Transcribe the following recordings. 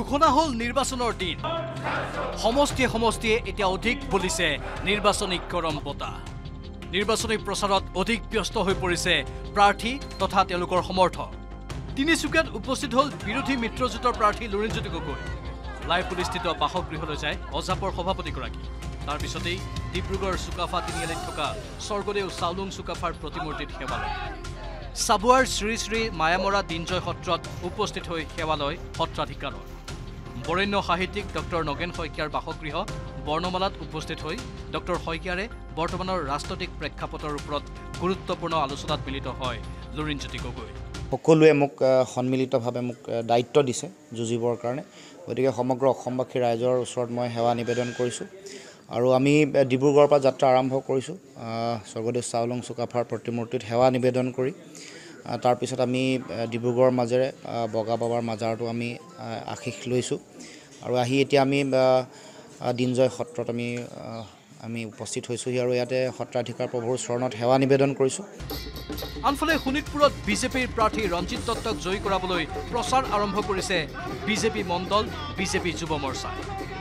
ঘোষণা হল নিৰ্বাচনৰ দিন সমষ্টিয়ে এতিয়া অধিক বলিছে নিৰ্বাচনী গৰম বতা নিৰ্বাচনী প্ৰচাৰত অধিক ব্যস্ত হৈ পৰিছে প্ৰাৰ্থী তথা তেওঁলোকৰ সমৰ্থক তিনিচুকীয়াত উপস্থিত হল বিৰোধী মিত্ৰজোঁটৰ প্ৰাৰ্থী লুৰিণজ্যোতি গগৈ লাইপুলিস্থিত বাসগৃহলৈ যায় অজাপৰ সভাপতিগৰাকী তাৰ পিছতেই ডিব্ৰুগড় চুকাফা তিনিআলিত থকা স্বৰ্গদেউ চাওলুং চুকাফাৰ প্ৰতিমূৰ্তিত সেৱা লয় সাবুৱাৰ শ্ৰী শ্ৰী মায়ামৰা দিনজয় সত্ৰত উপস্থিত হৈ সেৱা লয় সত্ৰাধিকাৰৰ বৰেণ্য সাহিত্যিক ডক্টৰ নগেন শইকীয়াৰ বাসগৃহ বৰ্ণমালাত উপস্থিত হৈ ডক্টৰ শইকীয়াৰে বৰ্তমানৰ ৰাজনৈতিক প্ৰেক্ষাপটৰ ওপৰত গুৰুত্বপূৰ্ণ আলোচনাত মিলিত হয় লুৰিণজ্যোতি গগৈ সকলোৱে মোক সন্মিলিতভাৱে মোক দায়িত্ব দিছে যুঁজিবৰ কাৰণে গতিকে সমগ্ৰ অসমবাসী ৰাইজৰ ওচৰত মই সেৱা নিবেদন কৰিছোঁ আৰু আমি ডিব্ৰুগড়ৰ পৰা যাত্ৰা আৰম্ভ কৰিছোঁ স্বৰ্গদেউ চাওলুং চুকাফাৰ প্ৰতিমূৰ্তিত সেৱা নিবেদন কৰি তাৰ পিছত আমি ডিব্ৰুগড়ৰ মাজেৰে বগা বাবাৰ মাজাৰটো আমি আশীষ লৈছোঁ আৰু আহি এতিয়া আমি দিনজয় সত্ৰত আমি উপস্থিত হৈছোঁহি আৰু ইয়াতে সত্ৰাধিকাৰ প্ৰভুৰ চৰণত সেৱা নিবেদন কৰিছোঁ আনফালে শোণিতপুৰত বিজেপিৰ প্ৰাৰ্থী ৰঞ্জিত দত্তক জয়ী কৰাবলৈ প্ৰচাৰ আৰম্ভ কৰিছে বিজেপি মণ্ডল বিজেপি যুৱ মৰ্চা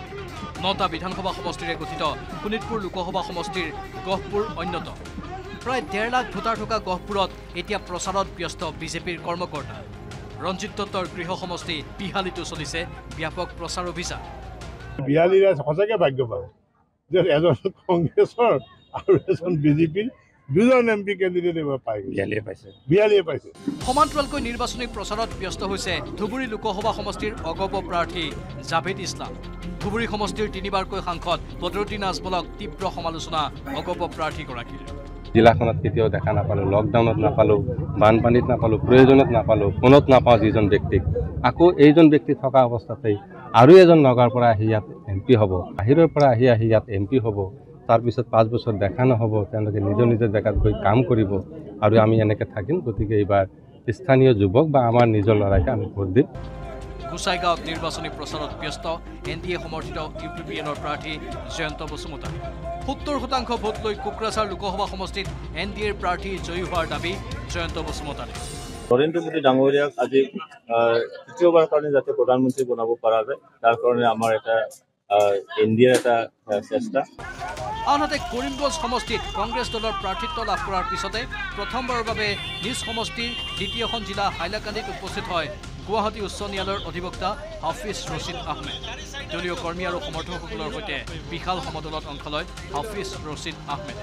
9টা বিধানসভা সমষ্টিৰে গঠিত শোণিতপুৰ লোকসভা সমষ্টিৰ গহপুৰ অন্যতম প্ৰায় 1.5 লাখ ভোটাৰ থকা গহপুৰত এতিয়া প্ৰচাৰত ব্যস্ত বিজেপিৰ কৰ্মকৰ্তা ৰঞ্জিত দত্তৰ গৃহ সমষ্টি বিহালীতো চলিছে ব্যাপক প্ৰচাৰ অভিযান বিহালীৰে সঁচাকৈ ভাগ্যৱান যে এজন কংগ্ৰেছৰ আৰু এজন বিজেপিৰ দুজন এমপি কেণ্ডিডেট বিহালীয়ে পাইছে সমান্তৰালকৈ নিৰ্বাচনী প্ৰচাৰত ব্যস্ত হৈছে ধুবুৰী লোকসভা সমষ্টিৰ অগপ প্ৰাৰ্থী জাভেদ ইছলাম ধুবুৰী সমষ্টিৰ 3বাৰকৈ সাংসদ বদৰুদ্দিন আজমলক তীব্ৰ সমালোচনা অগপ প্ৰাৰ্থীগৰাকীৰ জিলাখনত কেতিয়াও দেখা নাপালোঁ লকডাউনত নাপালোঁ বানপানীত নাপালোঁ প্ৰয়োজনত নাপালোঁ ফোনত নাপাওঁ যিজন ব্যক্তিক আকৌ এইজন ব্যক্তি থকা অৱস্থাতেই আৰু এজন নগাঁৱৰ পৰা আহি ইয়াত এমপি হ'ব বাহিৰৰ পৰা আহি ইয়াত এমপি হ'ব তাৰপিছত 5 বছৰ দেখা নহ'ব তেওঁলোকে নিজৰ জেগাত গৈ কাম কৰিব আৰু আমি এনেকৈ থাকিম গতিকে এইবাৰ স্থানীয় যুৱক বা আমাৰ নিজৰ ল'ৰাকে আমি ভোট দিম গোসাইগাঁৱত নিৰ্বাচনী প্ৰচাৰত ব্যস্ত এনডিএ সমৰ্থিত ইউপিপিএলৰ প্ৰাৰ্থী জয়ন্ত বসুমতাৰী 70% ভোট লৈ কোকৰাঝাৰ লোকসভা সমষ্টিত এনডিএৰ প্ৰাৰ্থী জয়ী হোৱাৰ দাবী জয়ন্ত বসুমতাৰী নৰেন্দ্ৰ মোদী ডাঙৰীয়াক আজি তৃতীয়বাৰ কাৰণে যাতে প্ৰধানমন্ত্ৰী বনাব পৰা যায় তাৰ কাৰণে আমাৰ এটা এনডিএৰ এটা চেষ্টা আনহাতে কৰিমগঞ্জ সমষ্টিত কংগ্ৰেছ দলৰ প্ৰাৰ্থিত্ব লাভ কৰাৰ পিছতে প্ৰথমবাৰৰ বাবে নিজ সমষ্টিৰ দ্বিতীয়খন জিলা হাইলাকান্দিত উপস্থিত হয় গুৱাহাটী উচ্চ ন্যায়ালয়ৰ অধিবক্তা হাফিজ ৰছিদ আহমেদ দলীয় কৰ্মী আৰু সমৰ্থকসকলৰ সৈতে বিশাল সমদলত অংশ লয় হাফিজ ৰছিদ আহমেদ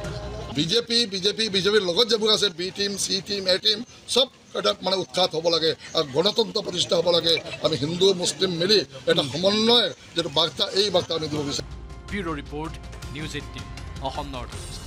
বিজেপিৰ লগত যিবোৰ আছে B team C team A team চব এটা মানে উৎখাত হ'ব লাগে আৰু গণতন্ত্ৰ প্ৰতিষ্ঠা হ'ব লাগে আমি হিন্দু মুছলিম মিলি এটা সমন্বয় যিটো বাৰ্তা এই বাৰ্তা আমি দিব বিচাৰোঁ bureau' report news 18 Assam north east